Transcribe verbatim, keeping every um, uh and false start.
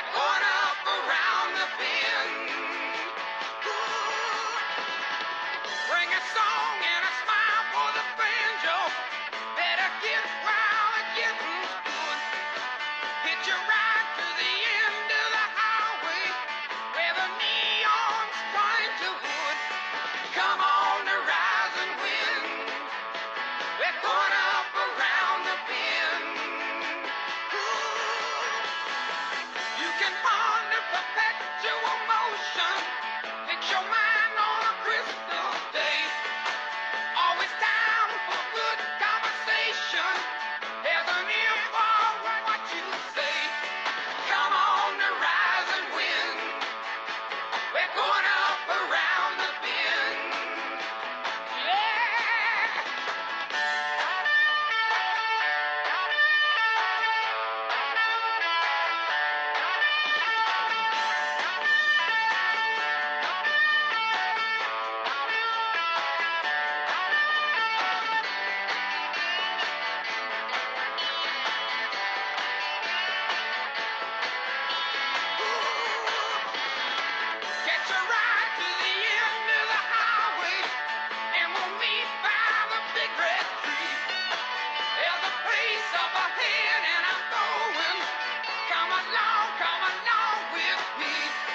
Going up around the bend. Ooh. Bring a song and a smile for the banjo. Better get while the getting's good. Hitch a ride to the end of the highway where the neon's trying to wood. Come on, the rising wind. We're going up around the bend. Ooh. You can ponder perpetual motion. Fix your mind on a crystal day. Always down for good conversation. There's an ear for what you say. Come on, the rising wind. We're going up around the bend. Yeah. Catch a ride to the end of the highway, and we'll meet by the big red tree. There's a place up ahead, and I'm going. Come along, come along with me.